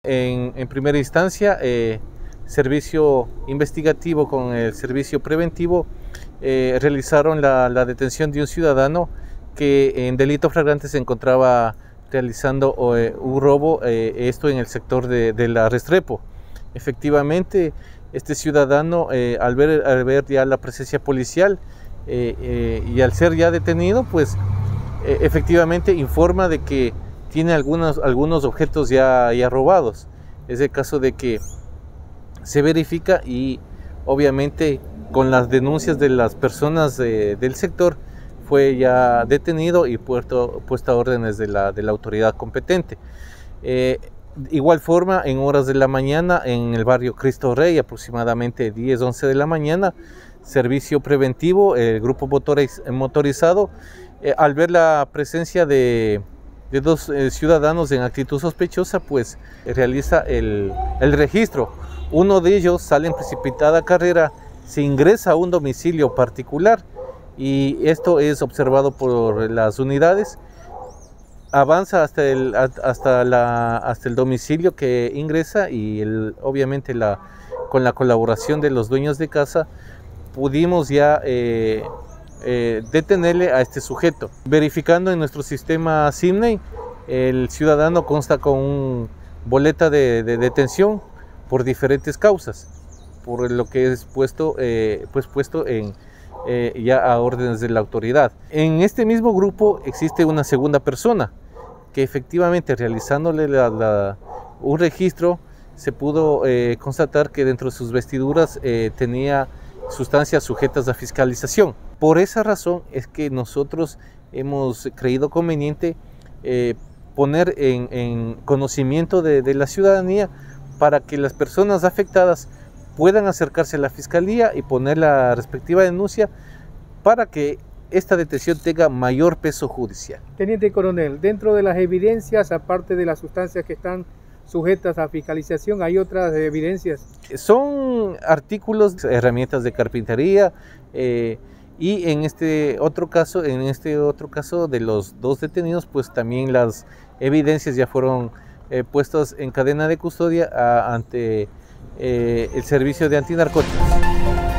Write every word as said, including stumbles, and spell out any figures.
En, en primera instancia, eh, servicio investigativo con el servicio preventivo eh, realizaron la, la detención de un ciudadano que en delito flagrante se encontraba realizando eh, un robo, eh, esto en el sector de, de la Restrepo. Efectivamente, este ciudadano, eh, al, ver, al ver ya la presencia policial eh, eh, y al ser ya detenido, pues eh, efectivamente informa de que tiene algunos, algunos objetos ya, ya robados. Es el caso de que se verifica y obviamente con las denuncias de las personas de, del sector fue ya detenido y puesto, puesto a órdenes de la, de la autoridad competente. Eh, igual forma, en horas de la mañana en el barrio Cristo Rey, aproximadamente diez, once de la mañana, servicio preventivo, el grupo motoriz, motorizado, eh, al ver la presencia de de dos eh, ciudadanos en actitud sospechosa, pues realiza el, el registro. Uno de ellos sale en precipitada carrera, se ingresa a un domicilio particular y esto es observado por las unidades. Avanza hasta el, hasta la, hasta el domicilio que ingresa y el, obviamente la, con la colaboración de los dueños de casa pudimos ya eh, Eh, detenerle a este sujeto. Verificando en nuestro sistema SIMNEI, el ciudadano consta con un boleta de, de detención por diferentes causas, por lo que es puesto, eh, pues puesto en, eh, ya a órdenes de la autoridad. En este mismo grupo existe una segunda persona que efectivamente realizándole la, la, un registro se pudo eh, constatar que dentro de sus vestiduras eh, tenía sustancias sujetas a fiscalización. Por esa razón es que nosotros hemos creído conveniente eh, poner en, en conocimiento de, de la ciudadanía para que las personas afectadas puedan acercarse a la fiscalía y poner la respectiva denuncia para que esta detención tenga mayor peso judicial. Teniente Coronel, dentro de las evidencias, aparte de las sustancias que están sujetas a fiscalización, ¿hay otras evidencias? Son artículos, herramientas de carpintería eh, y en este otro caso, en este otro caso de los dos detenidos, pues también las evidencias ya fueron eh, puestas en cadena de custodia a, ante eh, el servicio de antinarcóticos.